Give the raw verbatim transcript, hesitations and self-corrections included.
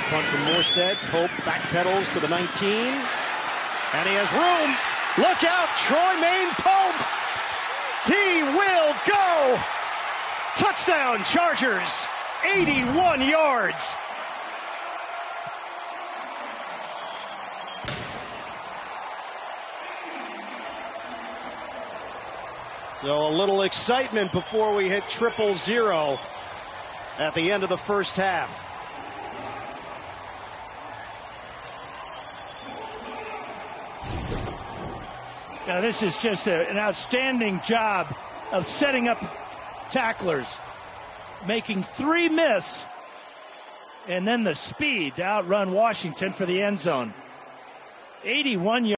punt from Morstead. Pope backpedals to the nineteen. And he has room. Look out, Troymaine Pope. He will go. Touchdown, Chargers. eighty-one yards. So a little excitement before we hit triple zero at the end of the first half. Now this is just a, an outstanding job of setting up tacklers, making three miss, and then the speed to outrun Washington for the end zone. eighty-one yards.